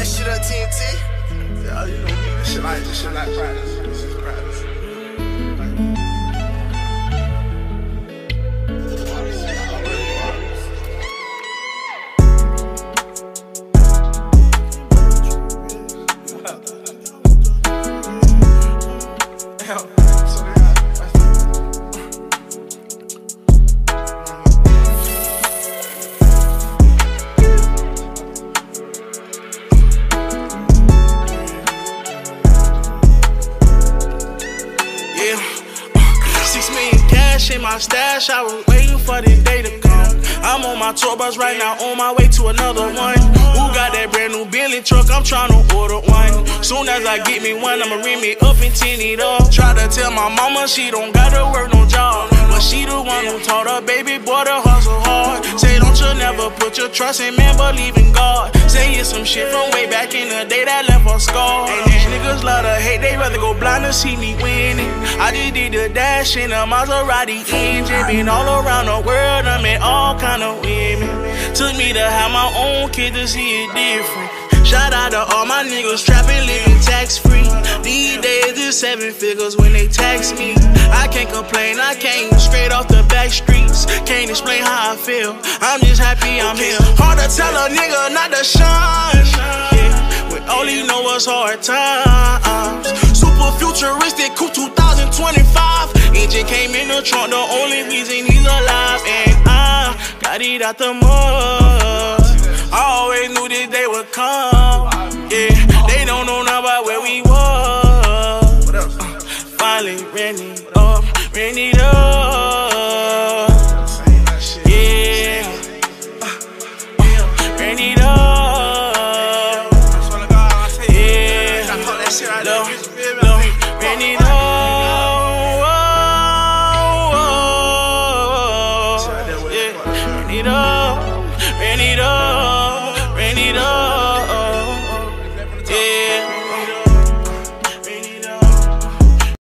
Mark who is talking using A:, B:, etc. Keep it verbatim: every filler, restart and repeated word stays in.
A: that shit up, T N T. Yeah, you know, this shit like, this shit like practice. This is practice.
B: In my stash, I was waiting for this day to come. I'm on my tour bus right now, on my way to another one. Who got that brand new Bentley truck? I'm trying to order one. Soon as I get me one, I'ma ring me up and tint it up. Try to tell my mama she don't gotta work no job, but she the one who taught her baby boy to hustle hard. Say don't you never put your trust in man, believe in God. Say it's some shit from way back in the day that left a scar. And these niggas love to hate, they rather go blind to see me winning. I just did the dash in a Maserati engine. Been all around the world, I met all kind of women. Took me to have my own kid to see it different. Shout out to all my niggas trappin', living tax free. These days it's seven figures when they tax me. I can't complain, I came straight off the back streets. Can't explain how I feel, I'm just happy I'm here. Hard to tell a nigga not to shine, yeah, when all he know is hard times. Super futuristic, cool two thousand twenty-five. Engine came in the trunk, the only reason he's alive. And I got it out the mud. I always knew this day would come. Yeah, they don't know